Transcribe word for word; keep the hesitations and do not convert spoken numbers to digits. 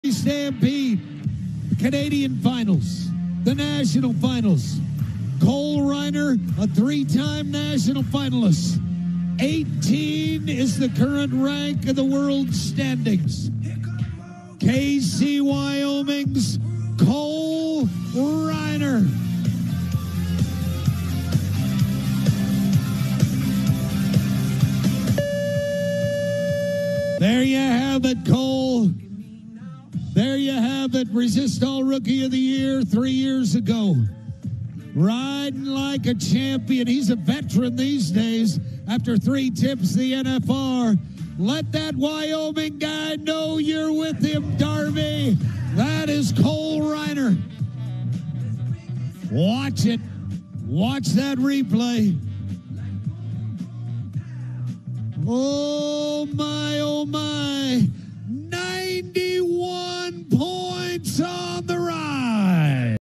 Stampede, Canadian Finals, the National Finals. Cole Reiner, a three-time national finalist. eighteen is the current rank of the world standings. K C Wyoming's Cole Reiner. There you have it, Cole. There you have it. Resist All Rookie of the Year three years ago. Riding like a champion. He's a veteran these days after three tips the N F R. Let that Wyoming guy know you're with him, Darby. That is Cole Reiner. Watch it. Watch that replay. Oh, my, oh, my.